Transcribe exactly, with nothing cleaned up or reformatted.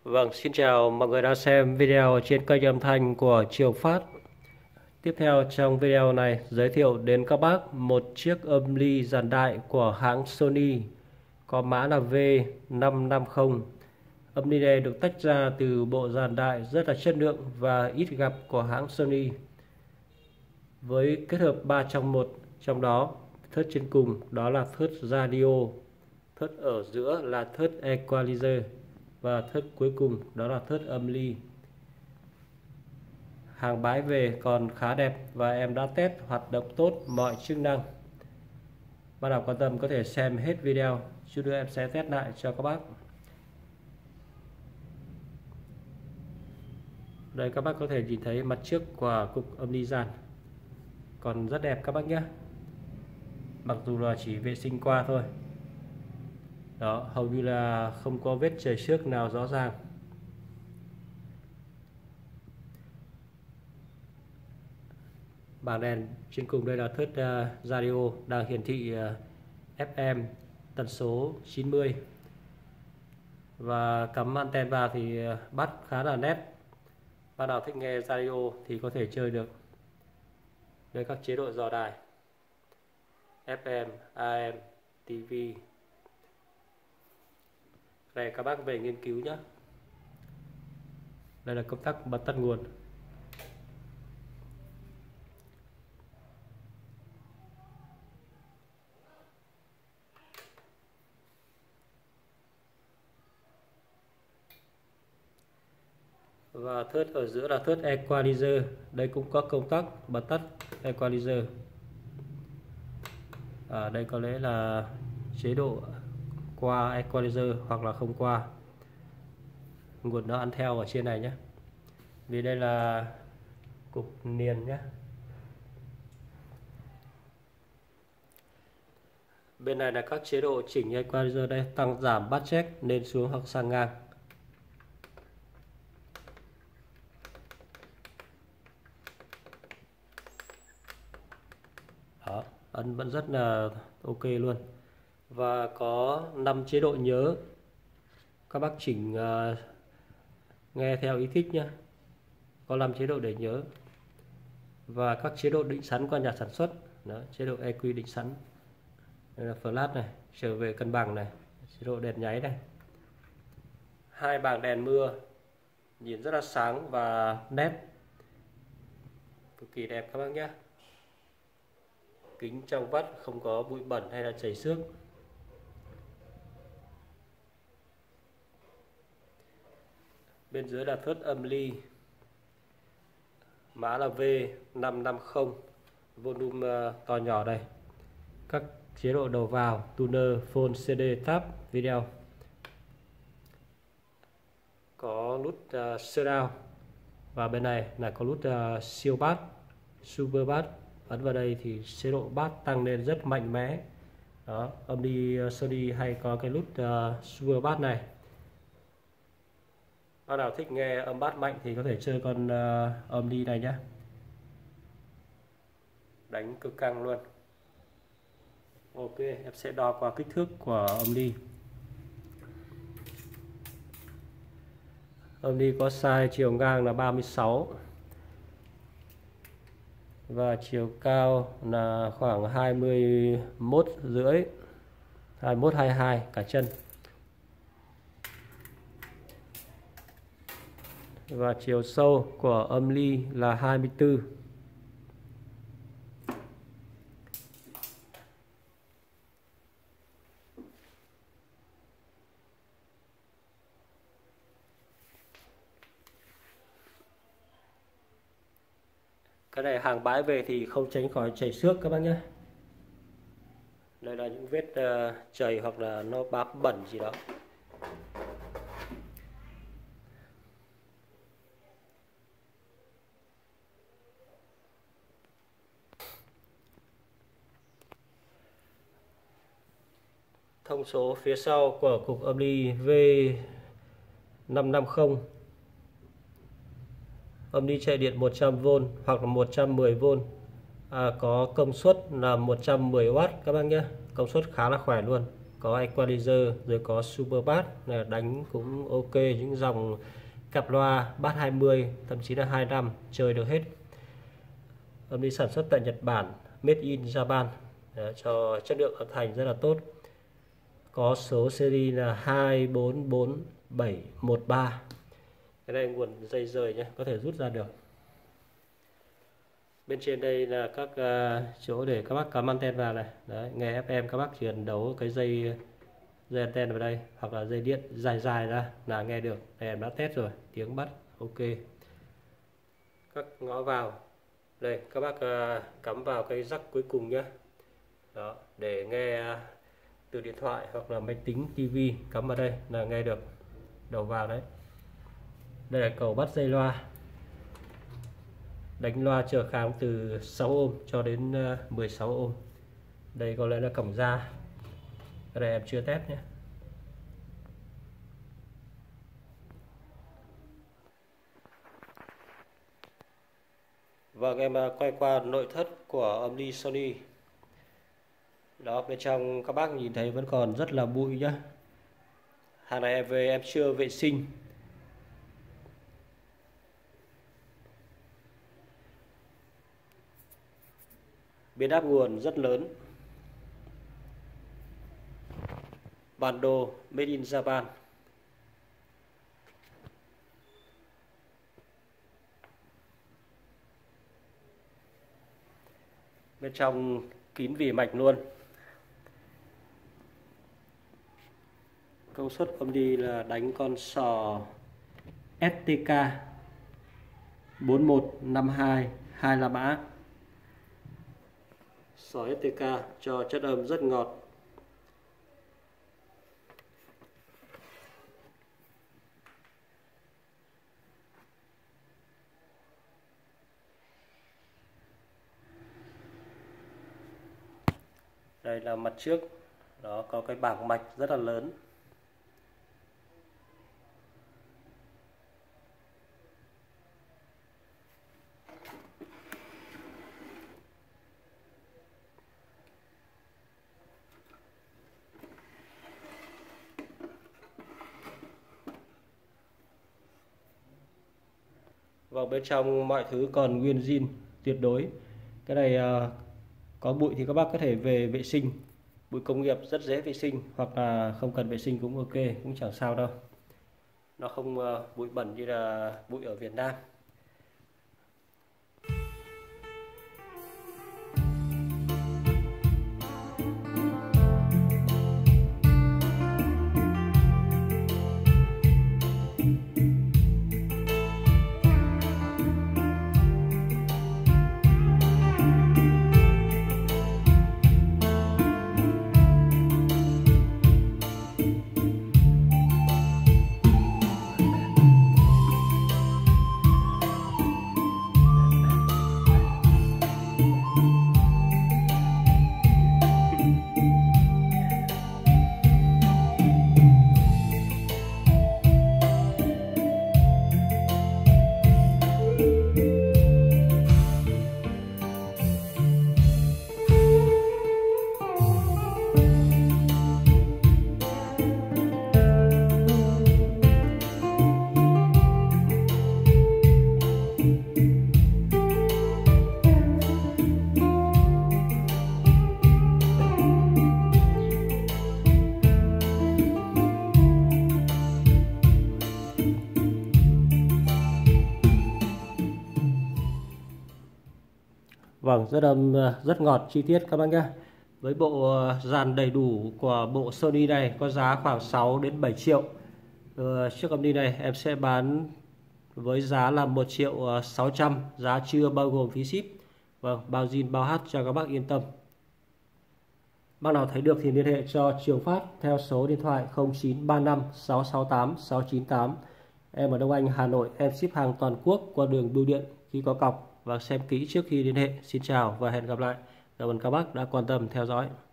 Vâng, xin chào mọi người đang xem video trên kênh âm thanh của Trường Phát. Tiếp theo trong video này giới thiệu đến các bác một chiếc âm ly dàn đại của hãng Sony có mã là V năm năm không. Âm ly này được tách ra từ bộ dàn đại rất là chất lượng và ít gặp của hãng Sony. Với kết hợp ba trong một, trong đó thớt trên cùng đó là thớt radio, thớt ở giữa là thớt equalizer và thớt cuối cùng đó là thớt âm ly. Hàng bãi về còn khá đẹp và em đã test hoạt động tốt mọi chức năng. Bạn nào quan tâm có thể xem hết video, chút nữa em sẽ test lại cho các bác. Đây các bác có thể nhìn thấy mặt trước của cục âm ly dàn còn rất đẹp các bác nhé. Mặc dù là chỉ vệ sinh qua thôi. Đó, hầu như là không có vết chảy xước nào rõ ràng. Bảng đèn trên cùng đây là thớt uh, radio đang hiển thị uh, ép em tần số chín mươi. Và cắm anten vào thì uh, bắt khá là nét. Bạn nào thích nghe radio thì có thể chơi được. Đây các chế độ dò đài ép em, a em, ti vi. Đây các bác về nghiên cứu nhé. Đây là công tắc bật tắt nguồn. Và thớt ở giữa là thớt equalizer. Đây cũng có công tắc bật tắt equalizer. À, đây có lẽ là chế độ qua equalizer hoặc là không qua. Nguồn nó ăn theo ở trên này nhé. Vì đây là cục niền nhé. Bên này là các chế độ chỉnh equalizer đây, tăng giảm bắt check lên xuống hoặc sang ngang. Đó, ấn vẫn rất là ok luôn. Và có năm chế độ nhớ. Các bác chỉnh uh, nghe theo ý thích nhé. Có năm chế độ để nhớ. Và các chế độ định sẵn qua nhà sản xuất. Đó, chế độ e quy định sẵn. Đây là flash này, trở về cân bằng này, chế độ đèn nháy này. Hai bảng đèn mưa nhìn rất là sáng và nét, cực kỳ đẹp các bác nhé. Kính trong vắt không có bụi bẩn hay là chảy xước. Bên dưới là thớt âm ly, mã là V năm năm không, volume uh, to nhỏ đây. Các chế độ đầu vào, tuner, phone, xê đê, tab, video. Có nút uh, surround. Và bên này là có nút uh, siêu bass, super bass. Ấn vào đây thì chế độ bass tăng lên rất mạnh mẽ. Đó, âm đi uh, Sony hay có cái nút uh, super bass này. Bạn nào thích nghe âm bass mạnh thì có thể chơi con uh, âm đi này nhé. Đánh cực căng luôn. Ok, em sẽ đo qua kích thước của âm ly. Âm ly có size chiều ngang là ba mươi sáu và chiều cao là khoảng hai mươi mốt rưỡi, hai mươi mốt hai mươi hai cả chân. Và chiều sâu của âm ly là hai mươi tư. Cái này hàng bãi về thì không tránh khỏi chảy xước các bác nhé. Đây là những vết uh, chảy hoặc là nó bám bẩn gì đó. Thông số phía sau của cục âm ly V năm năm không. Âm ly chạy điện một trăm vôn hoặc là một trăm mười vôn. À, có công suất là một trăm mười oát các bác nhé. Công suất khá là khỏe luôn. có equalizer, rồi có super bass, đánh cũng ok, những dòng cặp loa bass hai mươi thậm chí là hai mươi lăm chơi được hết. Âm ly sản xuất tại Nhật Bản, made in Japan, cho chất lượng âm thanh rất là tốt. Có số series là hai bốn bốn bảy một ba. Cái này nguồn dây rời nhé, có thể rút ra được. Bên trên đây là các uh, chỗ để các bác cắm anten vào này. Đấy, nghe ép em các bác chỉ cần đấu cái dây dây anten vào đây hoặc là dây điện dài dài ra là nghe được. Đây em đã test rồi, tiếng bắt ok. Các ngõ vào đây các bác uh, cắm vào cái jack cuối cùng nhé. Đó, để nghe uh, từ điện thoại hoặc là máy tính, tivi cắm vào đây là nghe được đầu vào đấy. Đây là cầu bắt dây loa, đánh loa trở kháng từ sáu ôm cho đến mười sáu ôm. Đây có lẽ là cổng ra, cái này em chưa test nhé. Vâng, em quay qua nội thất của âm ly Sony. Đó, bên trong các bác nhìn thấy vẫn còn rất là bụi nhá. Hàng này em về em chưa vệ sinh. Biến áp nguồn rất lớn. Bản đồ made in Japan. Bên trong kín vỉ mạch luôn. Công suất âm ly là đánh con sò ét tê ca bốn một năm hai hai la mã. Sò ét tê ca cho chất âm rất ngọt. Đây là mặt trước, đó có cái bảng mạch rất là lớn. Vào bên trong mọi thứ còn nguyên zin tuyệt đối. Cái này uh, có bụi thì các bác có thể về vệ sinh. Bụi công nghiệp rất dễ vệ sinh, hoặc là không cần vệ sinh cũng ok, cũng chẳng sao đâu. Nó không uh, bụi bẩn như là bụi ở Việt Nam. Vâng, rất âm rất ngọt chi tiết các bác nhé. Với bộ dàn đầy đủ của bộ Sony này có giá khoảng sáu đến bảy triệu. Ờ, chiếc âm ly này em sẽ bán với giá là một triệu sáu trăm, giá chưa bao gồm phí ship. Vâng, bao zin bao hát cho các bác yên tâm. Bác nào thấy được thì liên hệ cho Trường Phát theo số điện thoại không chín ba năm sáu sáu tám sáu chín tám. Em ở Đông Anh, Hà Nội, em ship hàng toàn quốc qua đường bưu điện khi có cọc. Và xem kỹ trước khi liên hệ. Xin chào và hẹn gặp lại. Cảm ơn các bác đã quan tâm theo dõi.